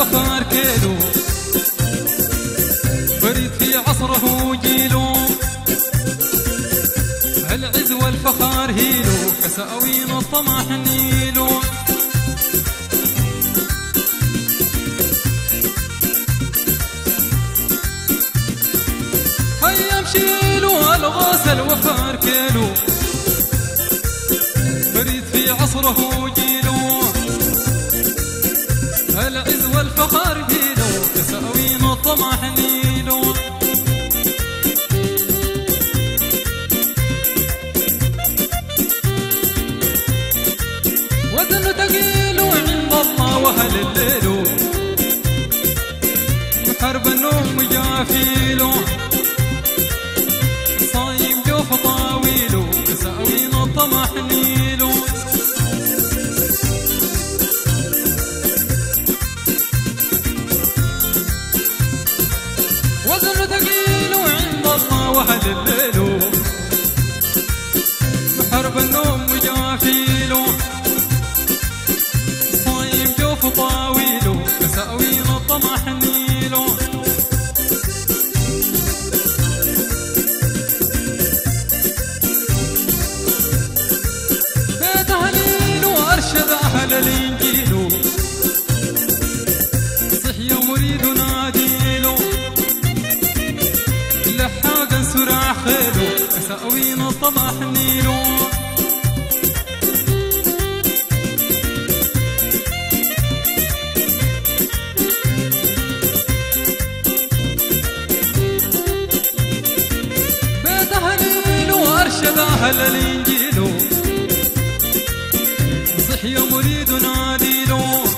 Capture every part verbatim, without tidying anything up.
الفخر كيلو فريد في عصره جيلو العز والفخر هيلو كساوين الطمح نيلو هيا مشيلو الغاس الوفار كيلو فريد في عصره جيلو العز والفخر هيلو كساوين الطمح نيلو وزن تقيلو عند الله وهل الليلو محرب النوم جافيلو صايم جوف طاويلو كساوين الطمح نيلو وزن تقيلو عند الله وهل الليلو محرب النوم جافيلو صايم جوف طاويلو كساوين الطمح نيلو بيت أهليلو أرشد أهل الإنجيلو صحي مريد ناديلو لحاقا سرع خيلو كساوين الطمح نيلو أرشد أهل الإنجيلو صحي مريد ناديلو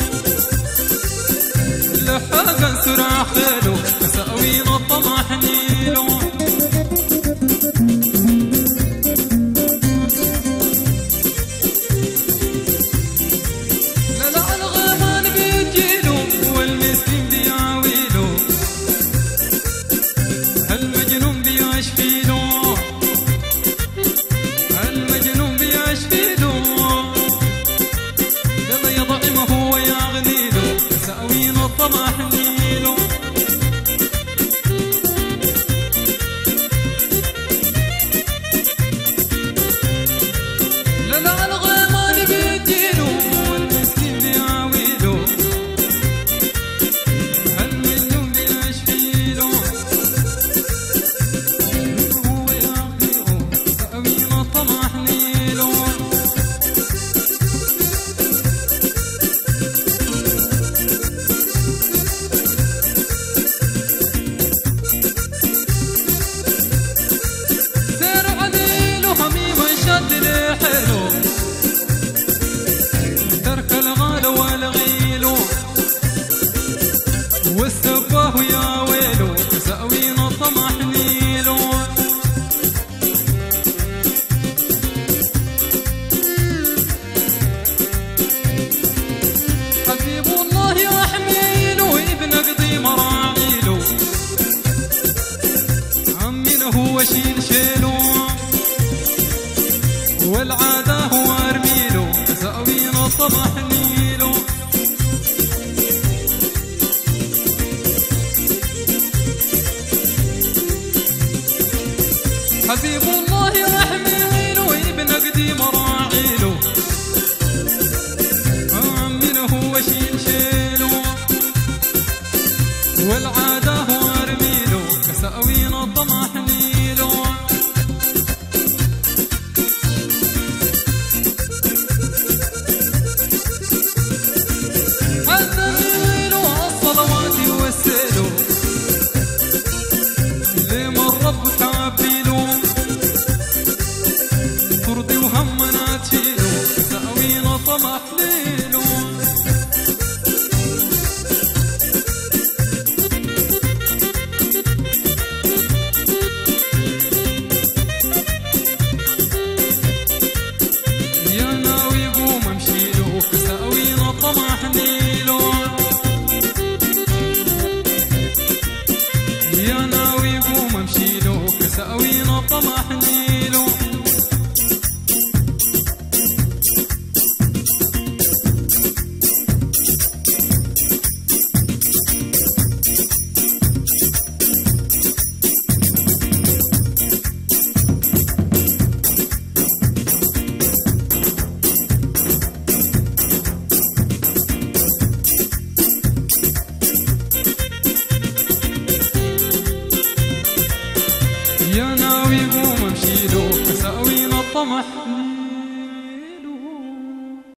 لحاقا سرع خيلو كساوين الطمح نيلو لا لا الغيمان بيجيلو والمسكين بيعويلو المجنون بيشفيلو المجنون بيشفيلو لما يضعمه ويغنيلو كساوين الطمح نيلو لا لا الغيمان بيديلو والمسكين بيعويلو المجنون بيشفيلو هو يغنيلو كساوين الطمح نيلو سير عديلو حميم شد لحيلو ترك الغال والغيلو والسباه يا ويلو كساوين الطمح نيلو حبيب الله يحميلو ابن قضي مراعيلو عمنا هو شيل شيلو والعادة هو ارميلو كساوين الطمح نيلو حبيب الله يحميلو ابن قضي مراعيلو عمنا هو شيل شيلو والعادة هو ارميلو كساوين الطمح نيلو الدليلو الصلوات والسيلو لما الرب تعبيلو ترضي وهمنا تشيلو كساوين الطمح نيلو يا ناوي قوم امشيلو كساوين الطمح نيلو يا ناوي قوم امشيلو كساوين الطمح نيلو طمحني